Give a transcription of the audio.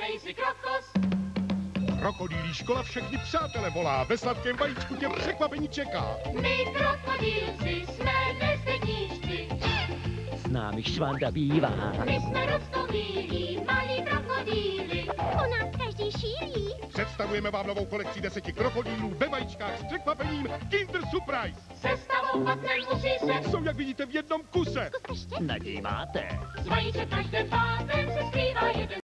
Dej si krokos. Krokodýlí škola všechny přátele volá, ve sladkém vajíčku tě překvapení čeká. My krokodýlci jsme bezpečníčci. S námi Švanda bývá. My jsme roztomilí, malí krokodýly. U nás každý šílí. Představujeme vám novou kolekci 10 krokodýlů ve vajíčkách s překvapením Kinder Surprise. Sestavovat nemusí se. Jsou, jak vidíte, v jednom kuse. Naději máte. Z vajíček každé pátem se skrývá jeden